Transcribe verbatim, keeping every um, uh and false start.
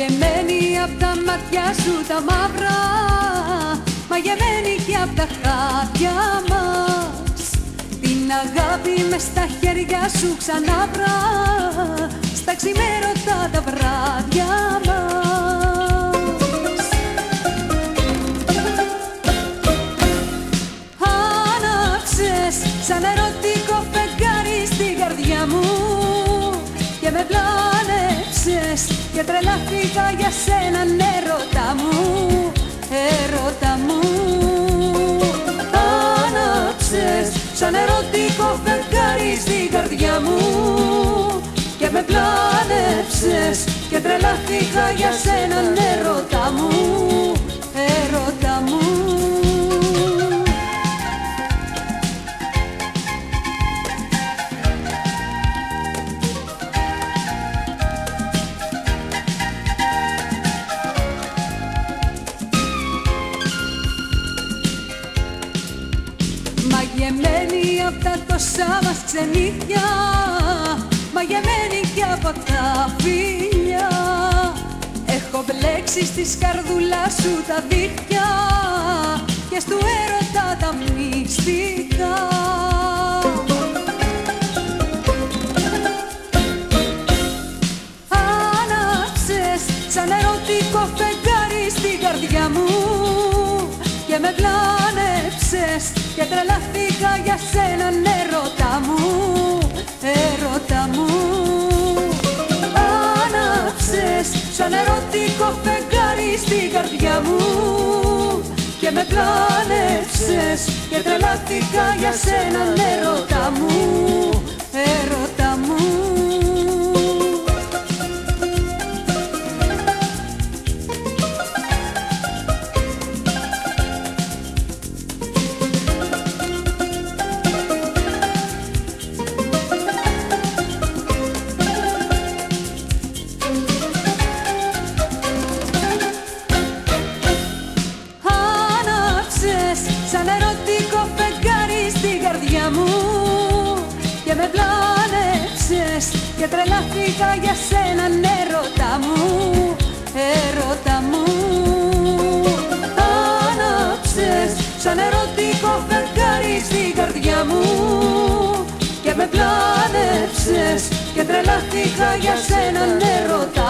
Μαγεμένη απ' τα μάτια σου τα μαύρα, μαγεμένη και απ' τα χάδια μας. Την αγάπη μες στα χέρια σου ξανάβρα, στα ξημέρωτα τα βράδια μας. Άναψες σαν ερωτικό φεγγάρι στην καρδιά μου και με πλάνεψες και τρελάθηκα για σέναν έρωτα μου, έρωτα μου. Άναψες σαν ερωτικό φεγγάρι στην καρδιά μου και με πλάνεψες και τρελάθηκα για σέναν έρωτα μου, έρωτα μου. Μαγεμένη απ' τα τόσα μας ξενύχια, μαγεμένη κι από τα φίλια, έχω μπλέξει στη σκαρδούλα σου τα δίχτυα και στου έρωτα τα μυστικά. Άναψες σαν ερωτικό φεγγάρι στην καρδιά μου και με πλάνεψες και τρελάθηκα για σέναν έρωτα μου, έρωτα μου. Άναψες σαν ερωτικό φεγγάρι στην καρδιά μου και με πλάνεψες και τρελάθηκα για σέναν έρωτα μου, έρωτα μου. Σαν ερωτικό φεγγάρι στην καρδιά μου και με πλάνεψες και τρελάθηκα για σέναν έρωτα μου, έρωτα μου. Άναψες σαν ερωτικό φεγγάρι στην καρδιά μου και με πλάνεψες και τρελάθηκα για σέναν έρωτα